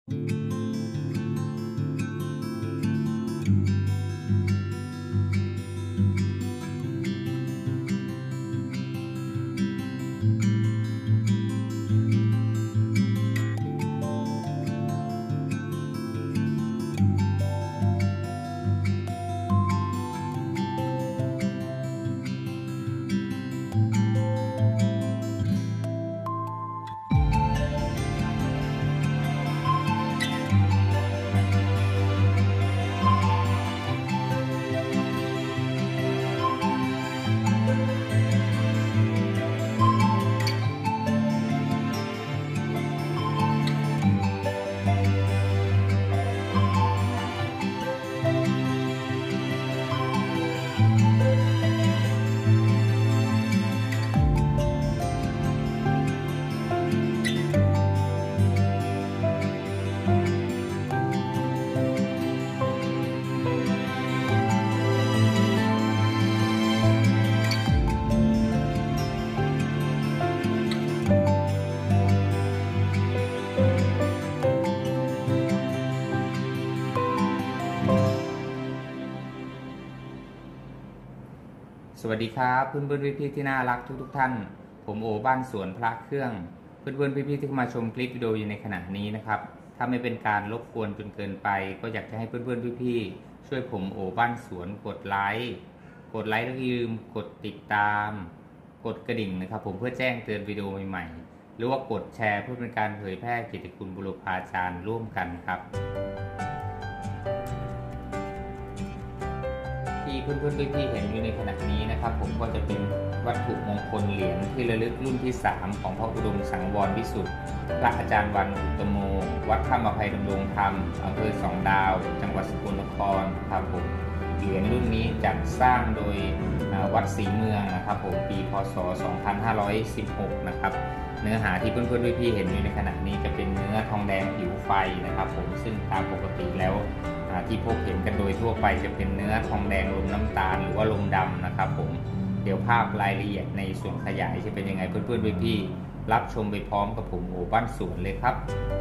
สวัสดีครับเพื่อนๆพี่ๆที่น่ารักทุกท่านผมโอบ้านสวนพระเครื่องเพื่อนๆพี่ๆที่เข้ามาชมคลิปวิดีโออยู่ในขณะนี้นะครับถ้าไม่เป็นการรบกวนจนเกินไปก็อยากจะให้เพื่อนๆพี่ๆช่วยผมโอบ้านสวนกดไลค์แล้วอย่าลืมกดติดตามกดกระดิ่งนะครับผมเพื่อแจ้งเตือนวิดีโอใหม่ๆหรือว่ากดแชร์เพื่อเป็นการเผยแพร่เกียรติคุณบุรพาจารย์ร่วมกันครับที่เพื่อนๆพี่ๆเห็นอยู่ในขณะนี้นะครับผมก็จะเป็นวัตถุมงคลเหรียญที่ระลึกรุ่นที่3ของพระอุดมสังวรวิสุทธิ์พระอาจารย์วันอุตโมวัดถ้ำอภัยดำรงธรรมอำเภอสองดาวจังหวัดสกลนครครับผมเหรียญรุ่นนี้จัดสร้างโดยวัดศรีเมืองนะครับผมปีพ.ศ. 2516นะครับเนื้อหาที่เพื่อนๆพี่ๆเห็นอยู่ในขณะนี้จะเป็นเนื้อทองแดงผิวไฟนะครับผมซึ่งตามปกติแล้วที่พบเห็นกันโดยทั่วไปจะเป็นเนื้อทองแดงลมน้ำตาลหรือว่าลมดำนะครับผมเดี๋ยวภาพรายละเอียดในส่วนขยายจะเป็นยังไงเพื่อนๆพี่ๆรับชมไปพร้อมกับผมโอบ้านสวนเลยครับ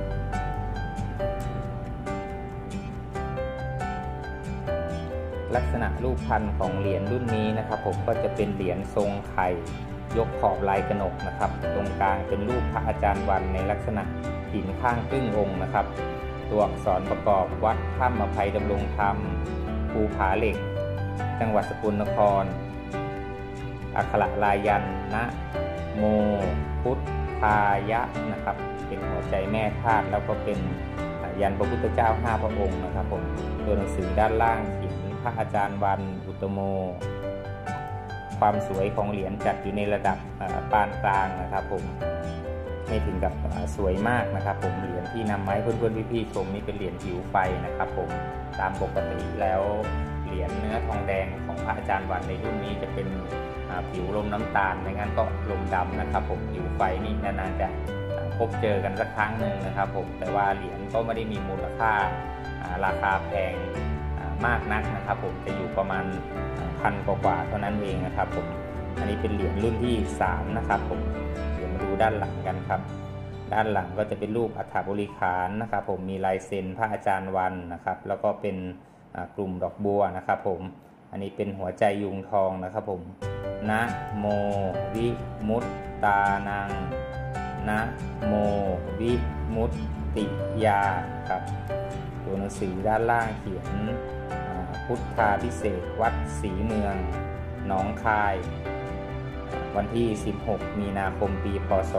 ลักษณะรูปพรรณของเหรียญรุ่นนี้นะครับผมก็จะเป็นเหรียญทรงไข่ยกขอบลายกนกนะครับตรงกลางเป็นรูปพระอาจารย์วันในลักษณะหินข้างครึ่งองค์นะครับตัวอักษรประกอบวัดถ้ำอภัยดำรงธรรมภูผาเหล็กจังหวัดสกลนครอักขระลายยันนะโมพุทธายะนะครับเป็นหัวใจแม่ธาตุแล้วก็เป็นยันพระพุทธเจ้า5 พระองค์นะครับผมตัวหนังสือด้านล่างเขียนพระอาจารย์วันอุตโมความสวยของเหรียญจัดอยู่ในระดับปานกลางนะครับผมไม่ถึงกับสวยมากนะครับผมเหรียญที่นำมาให้เพื่อนๆพี่ๆชมนี่เป็นเหรียญผิวไฟนะครับผมตามปกติแล้วเหรียญเนื้อทองแดงของพระอาจารย์วันในรุ่นนี้จะเป็นผิวลมน้ำตาลไม่งั้นก็ลมดำนะครับผมผิวไฟนี่นานๆจะพบเจอกันสักครั้งหนึ่งนะครับผมแต่ว่าเหรียญก็ไม่ได้มีมูลค่าราคาแพงมากนักนะครับผมจะอยู่ประมาณ1,000 กว่าเท่านั้นเองนะครับผมอันนี้เป็นเหรียญรุ่นที่3นะครับผมเดี๋ยวมาดูด้านหลังกันครับด้านหลังก็จะเป็นรูปอัฐบริขารนะครับผมมีลายเซ็นพระอาจารย์วันนะครับแล้วก็เป็นกลุ่มดอกบัวนะครับผมอันนี้เป็นหัวใจยุงทองนะครับผมนะโมวิมุตตานังนะโมวิมุตติยาครับตัวหนังสือด้านล่างเขียนพุทธาภิเษกวัดศรีเมืองหนองคายวันที่16 มีนาคมปีพ.ศ.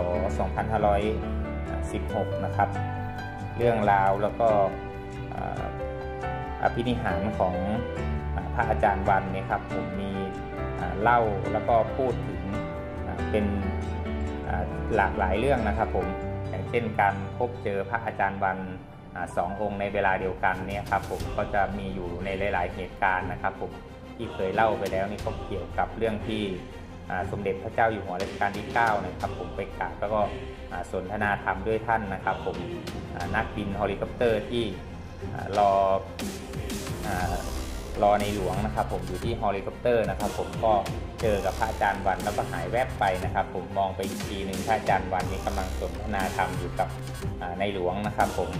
2516นะครับเรื่องราวแล้วก็อภินิหารของพระอาจารย์วันเนี่ยครับผมมีเล่าแล้วก็พูดถึงเป็นหลากหลายเรื่องนะครับผมอย่างเช่นการพบเจอพระอาจารย์วัน2 องค์ในเวลาเดียวกันเนี่ยครับผมก็จะมีอยู่ในหลายๆเหตุการณ์นะครับผมที่เคยเล่าไปแล้วนี่ก็เกี่ยวกับเรื่องที่สมเด็จพระเจ้าอยู่หัวรัชกาลที่9นะครับผมไปกราบแล้วก็สนทนาธรรมด้วยท่านนะครับผมนักบินเฮลิคอปเตอร์ที่รอในหลวงนะครับผมอยู่ที่เฮลิคอปเตอร์นะครับผมก็เจอกับพระอาจารย์วันแล้วก็หายแวบไปนะครับผมมองไปอีกทีหนึ่งพระอาจารย์วันนี้กำลังสนทนาธรรมอยู่กับในหลวงนะครับผม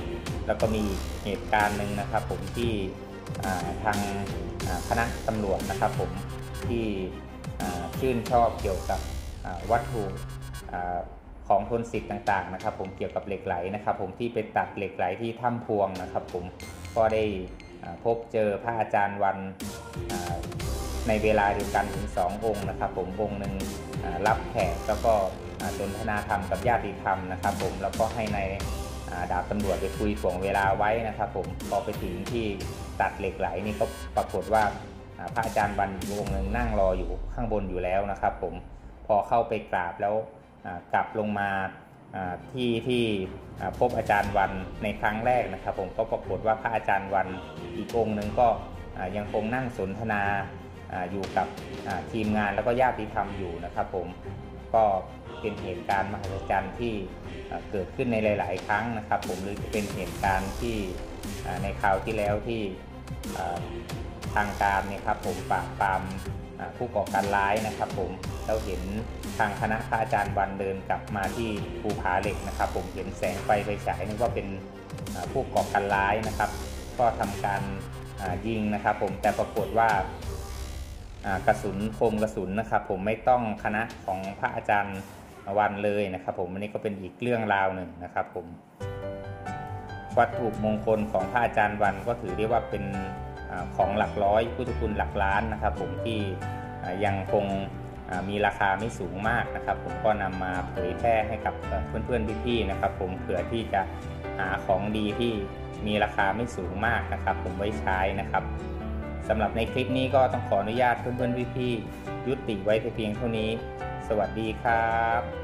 แล้วก็มีเหตุการณ์หนึ่งนะครับผมที่ทางคณะตำรวจนะครับผมที่ชื่นชอบเกี่ยวกับวัตถุของทนสิทธิ์ต่างๆนะครับผมเกี่ยวกับเหล็กไหลนะครับผมที่ไปตัดเหล็กไหลที่ถ้ำพวงนะครับผมก็ได้พบเจอพระอาจารย์วันในเวลาเดียวกันถึง2 องค์นะครับผมองค์หนึ่งรับแขกแล้วก็สนทนาธรรมกับญาติธรรมนะครับผมแล้วก็ให้ในดาบตำรวจไปคุยถ่วงเวลาไว้นะครับผมพอไปถึงที่ตัดเหล็กไหลนี่ก็ปรากฏว่าพระอาจารย์วันอีกองค์หนึ่งนั่งรออยู่ข้างบนอยู่แล้วนะครับผมพอเข้าไปกราบแล้วกลับลงมาที่พบอาจารย์วันในครั้งแรกนะครับผมก็ปรากฏว่าพระอาจารย์วันอีกองค์หนึ่งก็ยังคงนั่งสนทนาอยู่กับทีมงานแล้วก็ญาติธรรมอยู่นะครับผมก็เป็นเหตุการณ์มหัศจรรย์ที่เกิดขึ้นในหลายๆครั้งนะครับผมหรือจะเป็นเหตุการณ์ที่ในคราวที่แล้วที่ทางการเนี่ยครับผมปราบปรามผู้ก่อการร้ายนะครับผมเราเห็นทางคณะพระอาจารย์วันเดินกลับมาที่ภูผาเหล็กนะครับผมเห็นแสงไฟฉายนึกว่าเป็นผู้ก่อการร้ายนะครับก็ทำการยิงนะครับผมแต่ปรากฏว่ากระสุนคมกระสุนนะครับผมไม่ต้องคณะของพระอาจารย์วันเลยนะครับผมอันนี้ก็เป็นอีกเรื่องราวหนึ่งนะครับผมวัตถุมงคลของพระอาจารย์วันก็ถือได้ว่าเป็นของหลักร้อยพุทธคุณหลักล้านนะครับผมที่ยังคงมีราคาไม่สูงมากนะครับผมก็นำมาเผยแพร่ให้กับเพื่อนๆพี่ๆนะครับผมเผื่อที่จะหาของดีที่มีราคาไม่สูงมากนะครับผมไว้ใช้นะครับสำหรับในคลิปนี้ก็ต้องขออนุญาตเพื่อนๆพี่ๆยุติไว้แต่เพียงเท่านี้สวัสดีครับ